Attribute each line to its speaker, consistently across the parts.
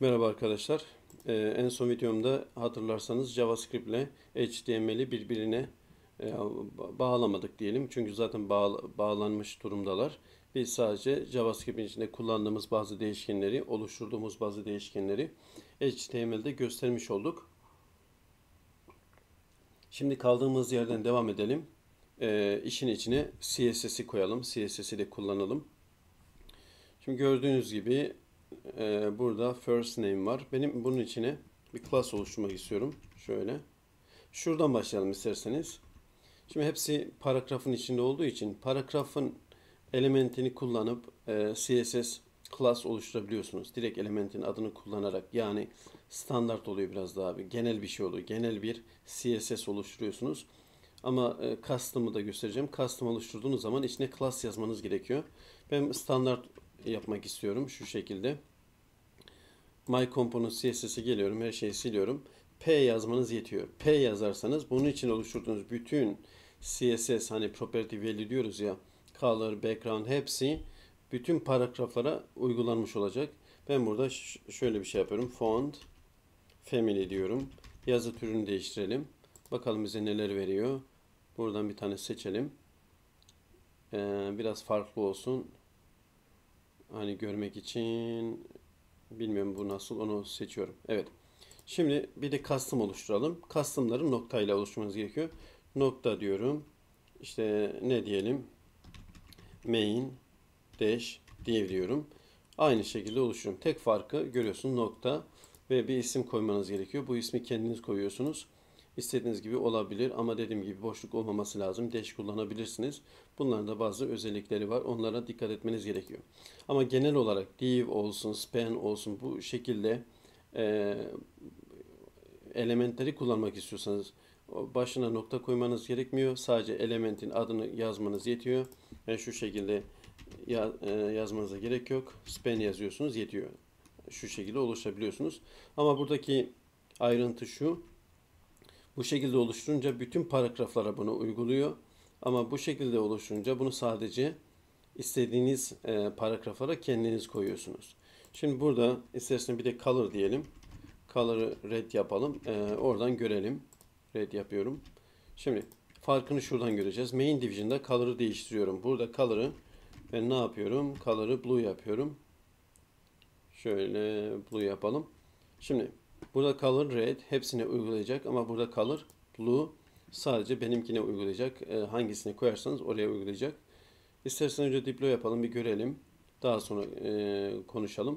Speaker 1: Merhaba arkadaşlar. En son videomda hatırlarsanız JavaScript ile HTML'i birbirine bağlamadık diyelim. Çünkü zaten bağlanmış durumdalar. Biz sadece JavaScript'in içinde kullandığımız bazı değişkenleri, oluşturduğumuz bazı değişkenleri HTML'de göstermiş olduk. Şimdi kaldığımız yerden devam edelim. İşin içine CSS'i koyalım. CSS'i de kullanalım. Şimdi gördüğünüz gibi burada first name var. Benim bunun içine bir class oluşturmak istiyorum. Şöyle. Şuradan başlayalım isterseniz. Şimdi hepsi paragrafın içinde olduğu için paragrafın elementini kullanıp CSS class oluşturabiliyorsunuz. Direkt elementin adını kullanarak, yani standart oluyor, biraz daha bir genel bir şey oluyor. Genel bir CSS oluşturuyorsunuz. Ama custom'ı da göstereceğim. Custom oluşturduğunuz zaman içine class yazmanız gerekiyor. Ben standart yapmak istiyorum şu şekilde. My Component CSS'e geliyorum. Her şeyi siliyorum. P yazmanız yetiyor. P yazarsanız bunun için oluşturduğunuz bütün CSS, hani property value diyoruz ya, color, background, hepsi bütün paragraflara uygulanmış olacak. Ben burada şöyle bir şey yapıyorum. Font family diyorum. Yazı türünü değiştirelim. Bakalım bize neler veriyor. Buradan bir tane seçelim. Biraz farklı olsun. Hani görmek için bilmiyorum bu nasıl, onu seçiyorum. Evet. Şimdi bir de custom oluşturalım. Custom'ları noktayla oluşturmanız gerekiyor. Nokta diyorum. İşte ne diyelim? Main dash div diyorum. Aynı şekilde oluşturuyorum. Tek farkı görüyorsunuz, nokta ve bir isim koymanız gerekiyor. Bu ismi kendiniz koyuyorsunuz. İstediğiniz gibi olabilir ama dediğim gibi boşluk olmaması lazım. Dash kullanabilirsiniz. Bunların da bazı özellikleri var. Onlara dikkat etmeniz gerekiyor. Ama genel olarak div olsun, span olsun, bu şekilde e, elementleri kullanmak istiyorsanız başına nokta koymanız gerekmiyor. Sadece elementin adını yazmanız yetiyor. Yani şu şekilde yazmanıza gerek yok. Span yazıyorsunuz, yetiyor. Şu şekilde oluşturabiliyorsunuz. Ama buradaki ayrıntı şu. Bu şekilde oluşturunca bütün paragraflara bunu uyguluyor. Ama bu şekilde oluşturunca bunu sadece istediğiniz paragraflara kendiniz koyuyorsunuz. Şimdi burada isterseniz bir de color diyelim. Color'ı red yapalım. Oradan görelim. Red yapıyorum. Şimdi farkını şuradan göreceğiz. Main Division'da color'ı değiştiriyorum. Burada color'ı ben ne yapıyorum? Color'ı blue yapıyorum. Şöyle blue yapalım. Şimdi burada color red hepsine uygulayacak ama burada color blue sadece benimkine uygulayacak. Hangisini koyarsanız oraya uygulayacak. İstersen önce deploy yapalım, bir görelim. Daha sonra konuşalım.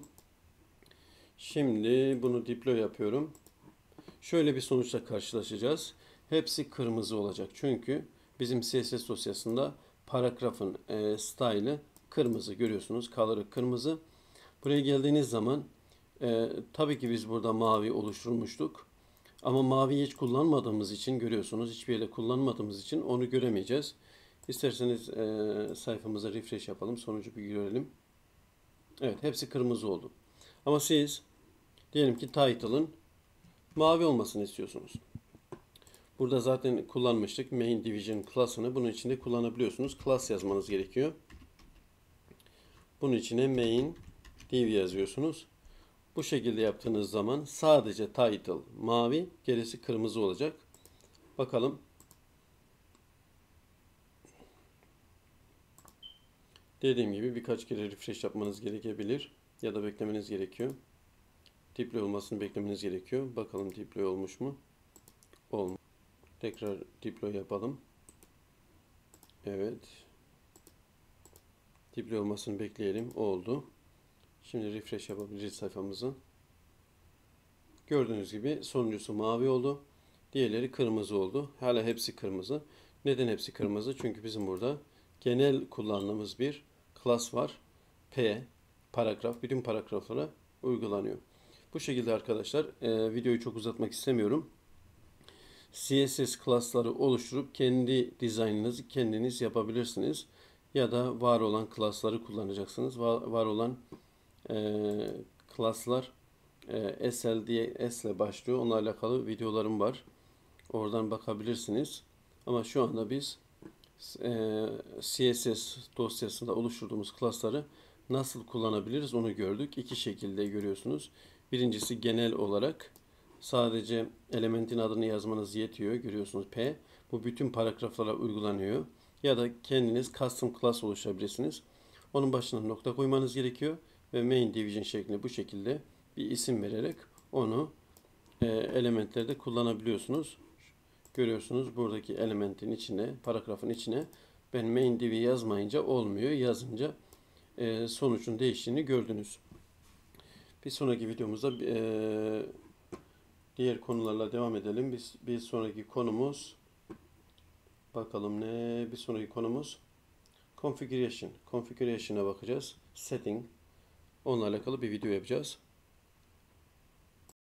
Speaker 1: Şimdi bunu deploy yapıyorum. Şöyle bir sonuçla karşılaşacağız. Hepsi kırmızı olacak. Çünkü bizim CSS dosyasında paragrafın style'ı kırmızı, görüyorsunuz. Color'ı kırmızı. Buraya geldiğiniz zaman tabii ki biz burada mavi oluşturmuştuk. Ama mavi hiç kullanmadığımız için, görüyorsunuz, hiçbir yerde kullanmadığımız için onu göremeyeceğiz. İsterseniz sayfamıza refresh yapalım. Sonucu bir görelim. Evet, hepsi kırmızı oldu. Ama siz diyelim ki title'ın mavi olmasını istiyorsunuz. Burada zaten kullanmıştık. Main Division class'ını bunun içinde kullanabiliyorsunuz. Class yazmanız gerekiyor. Bunun içine main div yazıyorsunuz. Bu şekilde yaptığınız zaman sadece title mavi, gerisi kırmızı olacak. Bakalım. Dediğim gibi birkaç kere refresh yapmanız gerekebilir ya da beklemeniz gerekiyor. Deploy olmasını beklemeniz gerekiyor. Bakalım deploy olmuş mu? Olmuş. Tekrar deploy yapalım. Evet. Deploy olmasını bekleyelim. Oldu. Şimdi refresh yapabiliriz sayfamızı. Gördüğünüz gibi sonuncusu mavi oldu. Diğerleri kırmızı oldu. Hala hepsi kırmızı. Neden hepsi kırmızı? Çünkü bizim burada genel kullandığımız bir class var. P, paragraf, bütün paragraflara uygulanıyor. Bu şekilde arkadaşlar, videoyu çok uzatmak istemiyorum. CSS class'ları oluşturup kendi dizaynınızı kendiniz yapabilirsiniz. Ya da var olan class'ları kullanacaksınız. Var olan class'lar SL diye, S ile başlıyor. Onlarla alakalı videolarım var. Oradan bakabilirsiniz. Ama şu anda biz CSS dosyasında oluşturduğumuz class'ları nasıl kullanabiliriz onu gördük. İki şekilde görüyorsunuz. Birincisi genel olarak sadece elementin adını yazmanız yetiyor. Görüyorsunuz P. Bu bütün paragraflara uygulanıyor. Ya da kendiniz custom class oluşturabilirsiniz. Onun başına nokta koymanız gerekiyor ve main division şeklinde bu şekilde bir isim vererek onu elementlerde kullanabiliyorsunuz. Görüyorsunuz buradaki elementin içine, paragrafın içine ben main divi yazmayınca olmuyor. Yazınca sonucun değiştiğini gördünüz. Bir sonraki videomuzda diğer konularla devam edelim. Bir sonraki konumuz bakalım ne? Bir sonraki konumuz configuration. Configuration'a bakacağız. Setting. Onunla alakalı bir video yapacağız.